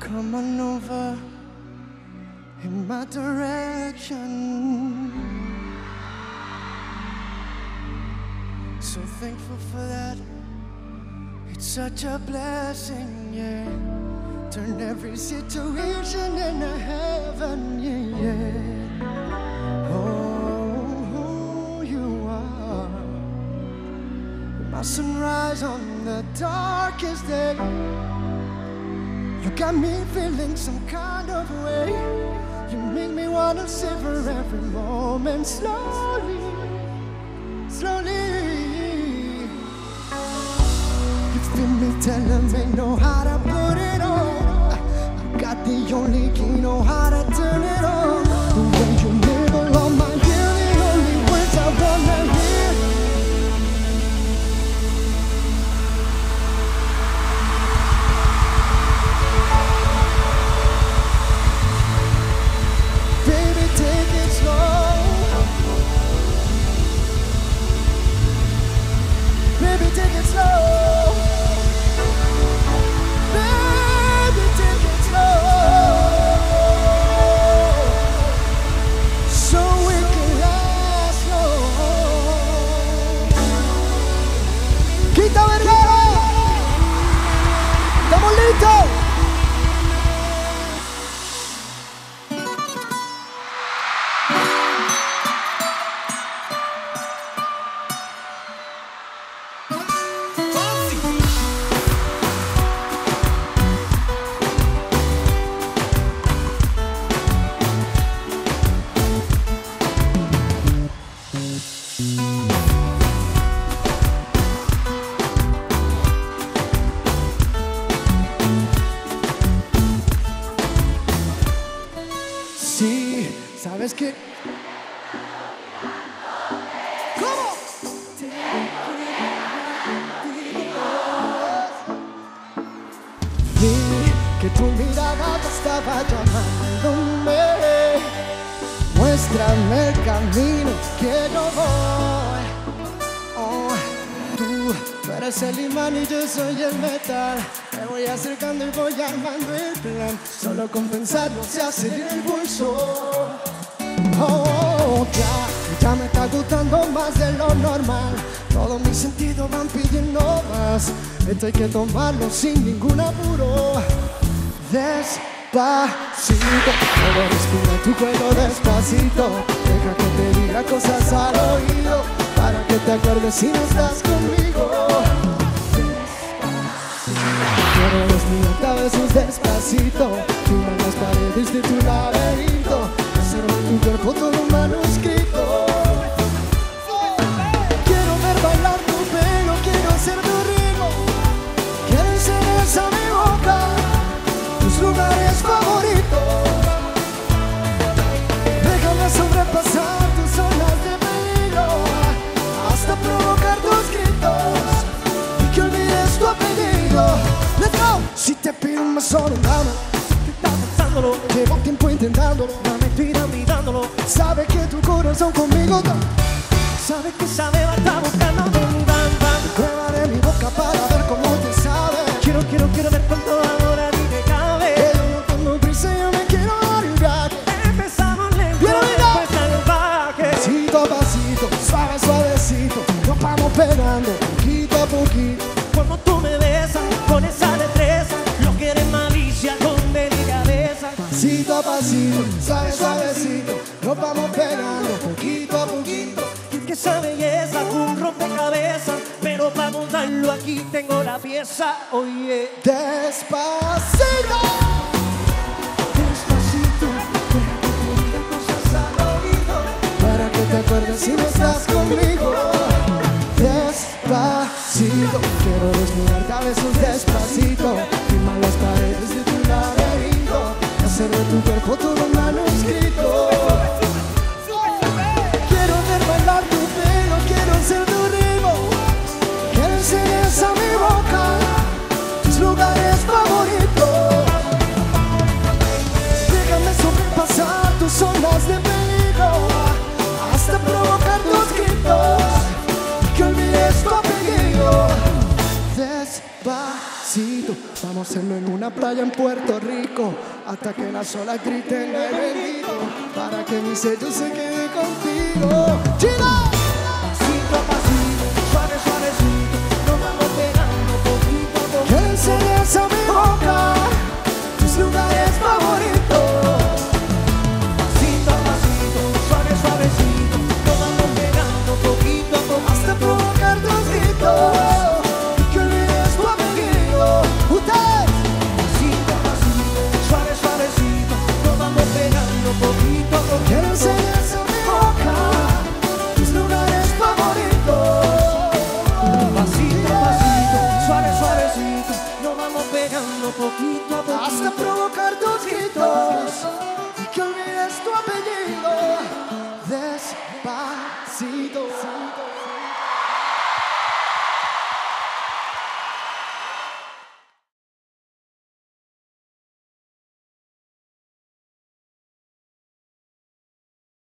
Come on over in my direction. So thankful for that. It's such a blessing, yeah. Turn every situation into heaven, yeah, yeah. Oh, who you are. My sunrise on the darkest day. You got me feeling some kind of way. You make me wanna savor every moment slowly, slowly. You feel me telling me know how to put it on. I got the only key, know how to turn it on. The way you nibble on my ear, the only words I wanna hear. Baby, take it slow. Baby, take it slow. Baby, take it slow. So we can last long. Quita Vergara. ¿Estamos listos? Sí, ¿sabes qué? ¿Cómo? Vi que tu mirada estaba llamándome. Muéstrame el camino que yo voy. Oh, tú eres el imán y yo soy el metal. Me voy acercando y voy armando el plan. Solo con pensarlo se hace el impulso. Oh, ya me está gustando más de lo normal. Todos mis sentidos van pidiendo más. Esto hay que tomarlo sin ningún apuro. Despacito, puedo respirar tu cuello despacito. Deja que te diga cosas al oído, para que te acuerdes si no estás conmigo. Quiero desnudarte a besos despacito, firmar las paredes de tu laberinto, hacer de tu cuerpo todo un manuscrito. Quiero ver bailar tu pelo, quiero ser tu ritmo. Quiero enseñar a mi boca tus lugares favoritos. Déjame sobrepasar tus zonas de peligro, hasta provocar tus gritos y que olvides tu apellido. Let's go. Si te pido un beso, dámelo. ¿Qué está pensándolo? Llevo tiempo intentándolo. Dame tu ira mirándolo. Sabe que tu corazón conmigo está. Sabe que sabe, va a estar buscando un bam bam. Prueba de mi boca para ver cómo te sabe. Quiero ver cuánto ahora a ti te cabe. Pero no tengo prisa, yo me quiero dar el viaje. Empezamos lento, después salvaje. Pasito a pasito, suave, suavecito. Nos vamos pegando, poquito a poquito. Cuando tú me besas con esa destreza, lo que eres malicia con delicadeza. Pasito a pasito, suave, suavecito. Nos vamos pegando, poquito a poquito. Y que esa belleza con un rompecabezas, pero para montarlo aquí tengo la pieza. Oye, Despacito. Despacito, deja que te diga cosas al oído, para que te acuerdes si no estás conmigo. Despacito, quiero desnudarte a besos despacito, firmar las paredes de tu laberinto, hacer de tu cuerpo todo un manuscrito. Quiero ver bailar tu pelo, quiero ser tu ritmo. Quiero enseñar a mi boca tus lugares favoritos. Déjame sobrepasar tus zonas de peligro, hasta provocar tus gritos, que olvides tu apellido. Despacito. despacito. Vamos a hacerlo en una playa en Puerto Rico, hasta que las olas griten ay bendito, para que mi sello se quede contigo.